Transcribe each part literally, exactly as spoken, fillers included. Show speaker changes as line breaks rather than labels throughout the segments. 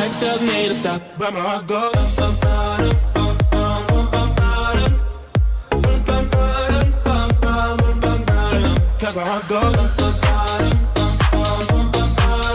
head tells me to stop, but my heart goes bum, bum, bum, bum, bum, bum, bum, bum, bum, bum, bum, cause my heart goes bum, bum, bum, bum, bum, bum,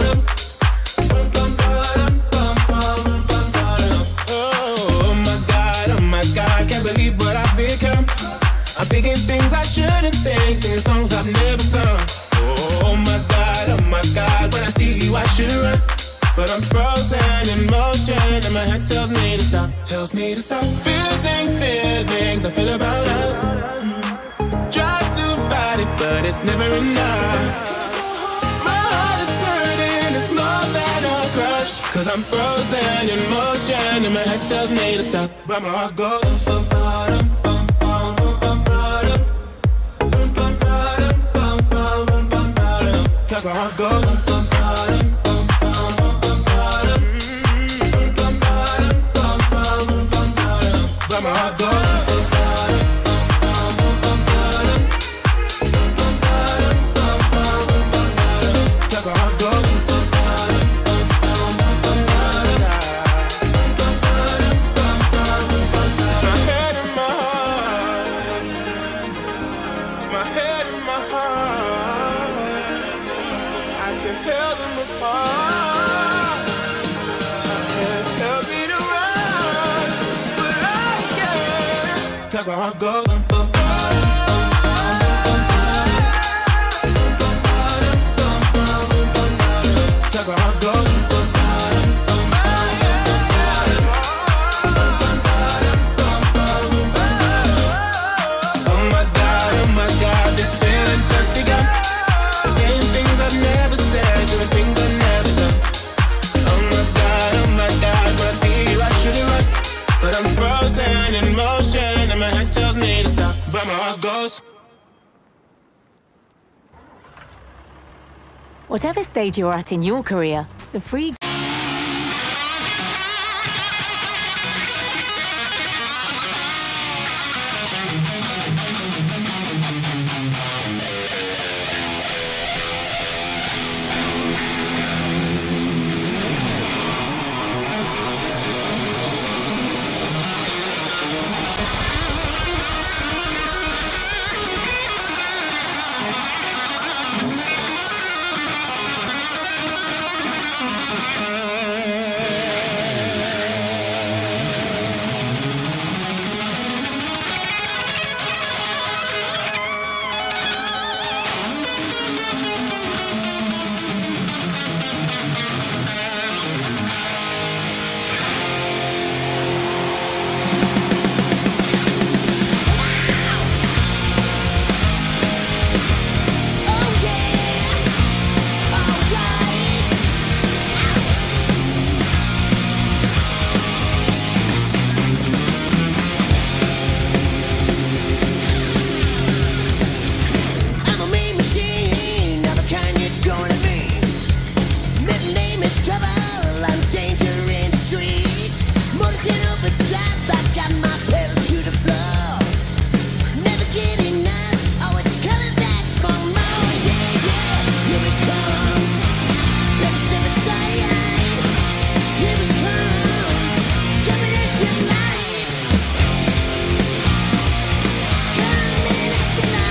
bum. Oh my God, oh my God, can't believe what I've become. I'm thinking things I shouldn't think, singing songs I've never sung. Oh my God, oh my God, when I see you I should run, but I'm frozen in motion and my head tells me to stop, tells me to stop. Feeling, feelings I feel about us. Try to fight it, but it's never enough. My heart is hurting, it's more than a crush, cause I'm frozen in motion and my head tells me to stop, but my heart goes bum, bum, bum, bum, bum, bum, bum, bum, bum, bum, bum, cause my heart goes bum, bum, bum, bum, bum, bum, but my heart goes bum, cause my heart goes. My head and my heart, my head and my heart, I can tell them apart. My head tells me to run, but I can't, cause my heart goes bum, bum, cause my heart goes. Oh my God, oh my God, this feeling's just begun. Saying things I've never said, doing things I've never done. Oh my God, oh my God, when I see you I should've run, but I'm frozen in motion and my head tells me to stop, but my heart goes.
Whatever stage you're at in your career, the free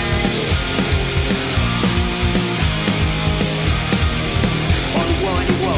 One, one.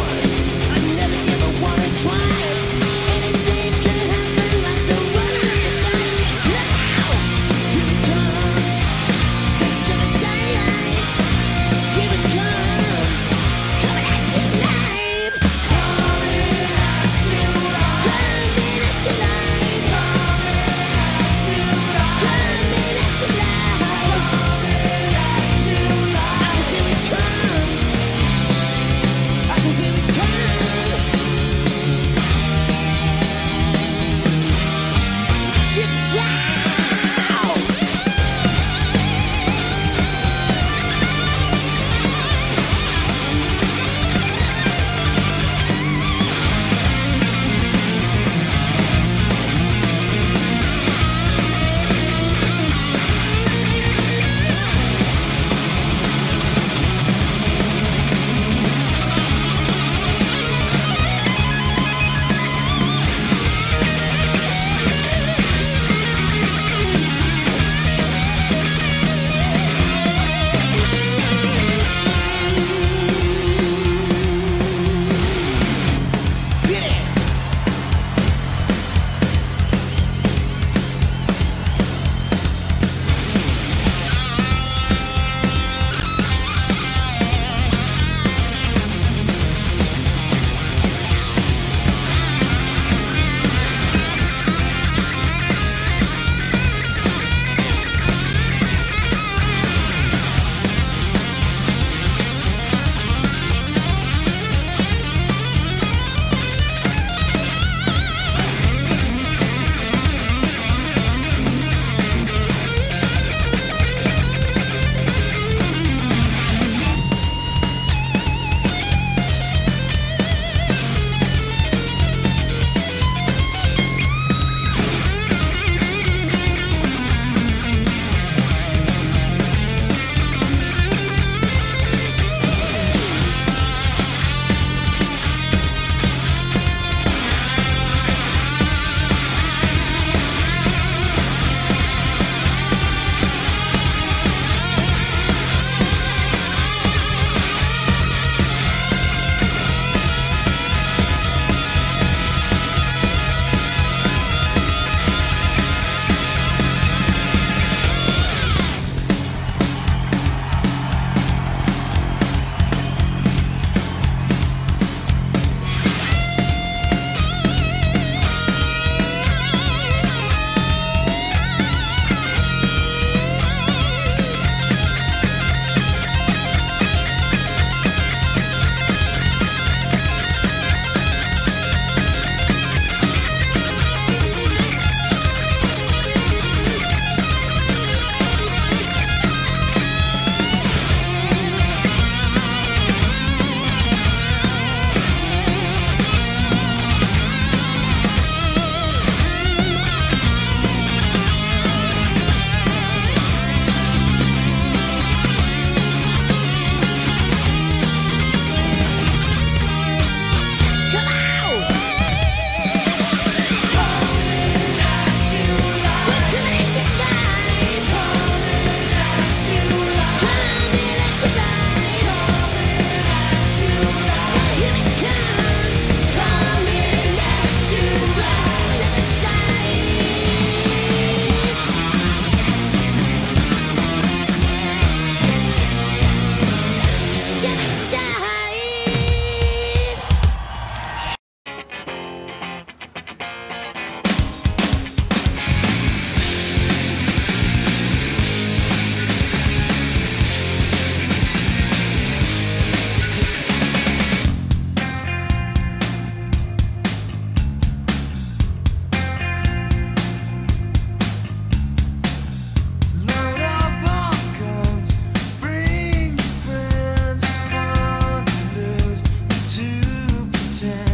said